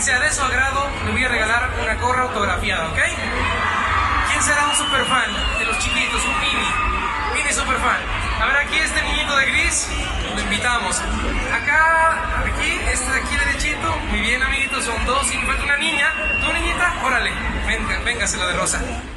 sea de su agrado, le voy a regalar una gorra autografiada, ¿ok? ¿Quién será un superfan de los chiquitos? Un mini superfan. A ver, aquí este niñito de gris, lo invitamos. Acá, aquí, este de aquí derechito. Muy bien, amiguitos, son dos y me falta una niña. ¿Tu niñita? Órale, venga, véngase la de rosa.